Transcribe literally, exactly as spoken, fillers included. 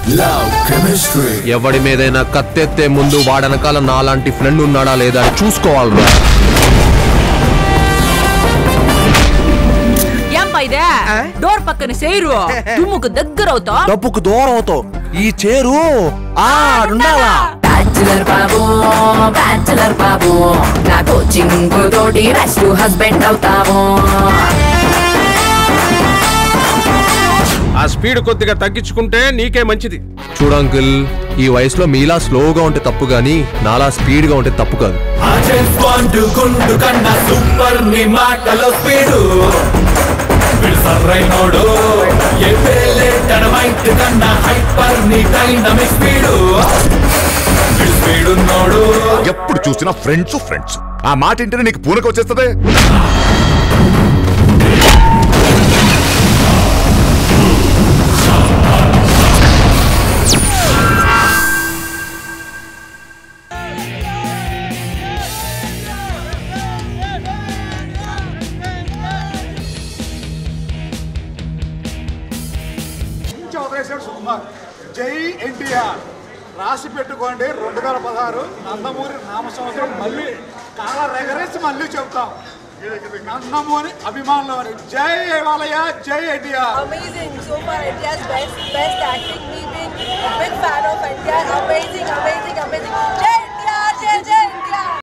Love chemistry. ఎవడి మీదైనా కత్తెత్తే ముందు వాడనకాల నాలాంటి ఫ్రెండ్ ఉన్నాడా లేదా అని చూసుకోవాలరా. ఏం పైదే డోర్ పక్కన చేరు దుమ్ముకు దగ్గర అవుతావు డబ్బుకు దూరం అవుతావు. ఈ చేరు ఆడుండాలా. బ్యాచులర్ బాబు బ్యాచులర్ బాబు నా కోచింగ్ తోటి రెస్ట్ హస్బెండ్ అవుతావు. ఆ స్పీడ్ కొద్దిగా తగ్గించుకుంటే నీకే మంచిది. చూడు అంకుల్, ఈ వయసులో మీలా స్లోగా ఉంటే తప్పు గానీ నాలా స్పీడ్ గా ఉంటే తప్పు కాదు. సూపర్ నీ మాటలో స్పీడు సర్రైనోడు కన్నా హైపర్ నీ డైనమిక్ స్పీడు స్పీడ్ ఉన్నోడు. ఎప్పుడు చూసినా ఫ్రెండ్స్ ఫ్రెండ్స్ ఆ మాట ఇంటనే నీకు పూనక వచ్చేస్తుంది. జై ఎన్టీఆర్ రాసి పెట్టుకోండి. రెండు వేల పదహారు నందమూరి నామ సంవత్సరం మళ్ళీ కాల రెగరేసి మళ్ళీ చెప్తాం. నందమూరి అభిమానులు జై వాలయ్య, జై NTR. Amazing, so far India's best, best acting. We've been a big fan of India. Amazing, amazing, amazing.